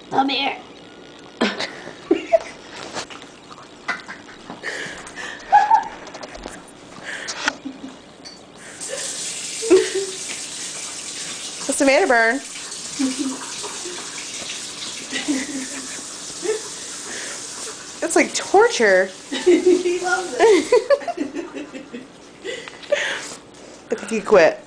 Come here. What's the matter, Bern? That's like torture. He loves it. Look like you quit.